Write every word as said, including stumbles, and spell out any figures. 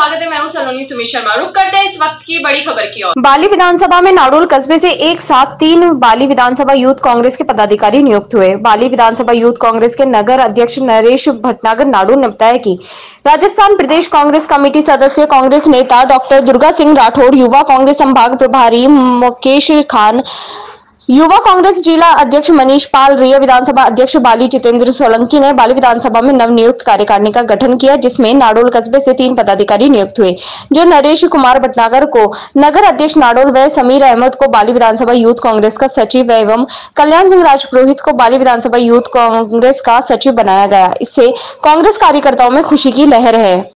स्वागत है। मैं हूं सलोनी सुमित शर्मा। रुक करते हैं इस वक्त की बड़ी खबर की ओर। बाली विधानसभा में नाडोल कस्बे से एक साथ तीन बाली विधानसभा यूथ कांग्रेस के पदाधिकारी नियुक्त हुए। बाली विधानसभा यूथ कांग्रेस के नगर अध्यक्ष नरेश भटनागर नाडोल ने बताया कि राजस्थान प्रदेश कांग्रेस कमेटी सदस्य कांग्रेस नेता डॉक्टर दुर्गा सिंह राठौड़, युवा कांग्रेस संभाग प्रभारी मुकेश खान, युवा कांग्रेस जिला अध्यक्ष मनीष पाल, रिया विधानसभा अध्यक्ष बाली जितेंद्र सोलंकी ने बाली विधानसभा में नवनियुक्त कार्यकारिणी का गठन किया, जिसमें नाडोल कस्बे से तीन पदाधिकारी नियुक्त हुए, जो नरेश कुमार भटनागर को नगर अध्यक्ष नाडोल व समीर अहमद को बाली विधानसभा यूथ कांग्रेस का सचिव एवं कल्याण सिंह राजपुरोहित को बाली विधानसभा यूथ कांग्रेस का सचिव बनाया गया। इससे कांग्रेस कार्यकर्ताओं में खुशी की लहर है।